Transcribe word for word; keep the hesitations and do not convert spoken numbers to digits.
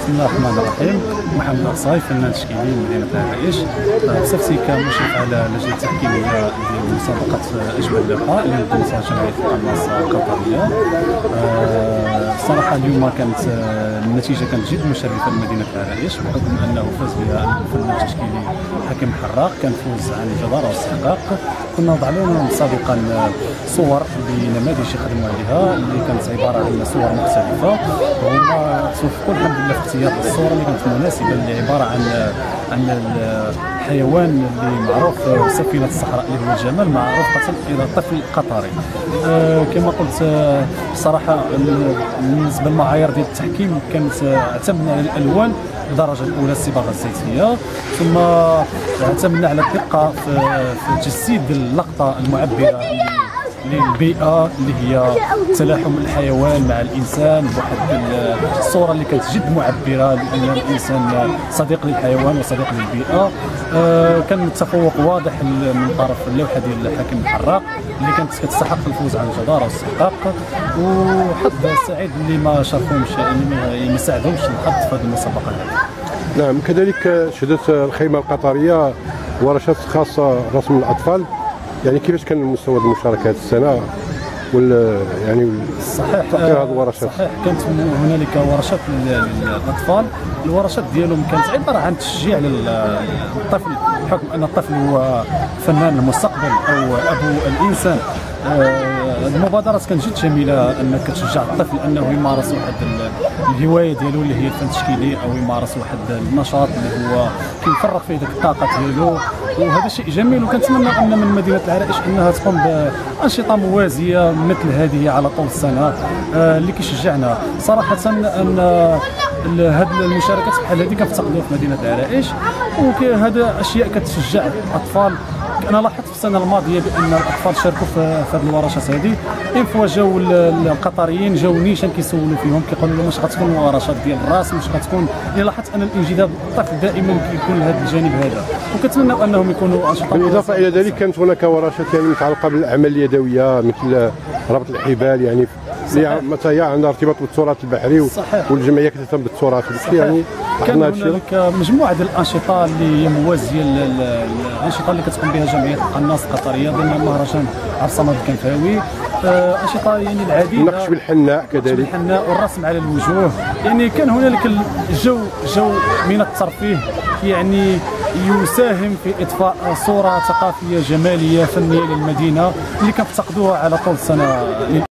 بسم الله الرحمن الرحيم. محمد الصايف فنان تشكيلي من مدينه العرائش. بصفتي كمشرف على اللجنه التحكيميه ديال مسابقه اجمل لقاء اللي نظمتها جمعيه القناص القطريه. الصراحه اليوم كانت النتيجه كانت جد مشرفه لمدينه العرائش بحكم انه فاز بها الفنان التشكيلي حكيم حراق، كان فوز عن جداره واستحقاق. كنا وضع لهم سابقا صور بنماذج يخدموا عليها اللي كانت عباره عن صور مختلفه، وهما توفقوا الحمد لله في اختيار الصوره اللي كانت مناسبه، اللي عباره عن عن الحيوان اللي معروف سفينه الصحراء اللي هو الجمل، معروف الى الطفل القطري. أه كما قلت بصراحه بالنسبه للمعايير ديال التحكيم كانت اعتمدنا على الالوان الدرجه الاولى الصباغه الزيتيه، ثم اعتمدنا على الدقه في تجسيد اللقطه المعبره للبيئه اللي هي تلاحم الحيوان مع الانسان بواحد الصوره اللي كانت جد معبره، لان الانسان صديق للحيوان وصديق للبيئه. آه كان التفوق واضح من طرف اللوحه ديال حكيم الحراق اللي كانت كتستحق الفوز عن جداره واستحقاق، وحظ سعيد اللي ما شاركوهمش يعني ما ساعدهمش الحظ في هذه المسابقه هذه. نعم، كذلك شهدت الخيمه القطريه ورشات خاصه رسم الاطفال، يعني كيفاش كان مستوى المشاركه هذه السنه وال يعني صحيح تقرير هذه الورشات؟ صحيح كانت هنالك ورشات للاطفال، الورشات ديالهم كانت عباره عن تشجيع للطفل بحكم ان الطفل هو فنان المستقبل او ابو الانسان. المبادرات كانت جد جميله انك تشجع الطفل انه يمارس واحد الهوايه ديالو اللي هي الفن التشكيلي، او يمارس واحد النشاط اللي هو كيفرغ فيه ديك الطاقه ديالو، وهذا شيء جميل. وكنتمنى ان من مدينه العرائش انها تقوم بانشطه موازيه مثل هذه على طول السنه اللي كيشجعنا صراحه ان هذه المشاركات بحال هذه كنفتقدوها في مدينه العرائش، وهذا اشياء كتشجع الاطفال. انا لاحظت في السنه الماضيه بان الاطفال شاركوا في هذه الورشات هذه، اين فوا جاو القطريين جاو نيشان كيسولوا فيهم كيقولوا لهم واش غتكون ورشات ديال الرسم، واش غتكون. يعني لاحظت ان الانجذاب الطفل دائما كيكون لهذا الجانب هذا، وكنتمنى انهم يكونوا انشطه. بالاضافه الى ذلك كانت هناك ورشات يعني متعلقه بالاعمال اليدويه مثل ربط الحبال، يعني متى هي عندها ارتباط بالتراث البحري، والجمعيه كتهتم بالتراث يعني. كان هنالك مجموعه ديال الانشطه اللي هي موازيه للانشطه اللي كتقوم بها جمعيه القناص القطريه ضمن مهرجان عرصمه الكنفاوي. انشطه يعني العديده، النقش بالحناء كذلك، بالحناء والرسم على الوجوه. يعني كان هنالك الجو جو من الترفيه يعني يساهم في اضفاء صوره ثقافيه جماليه فنيه للمدينه اللي كنفتقدوها على طول السنه.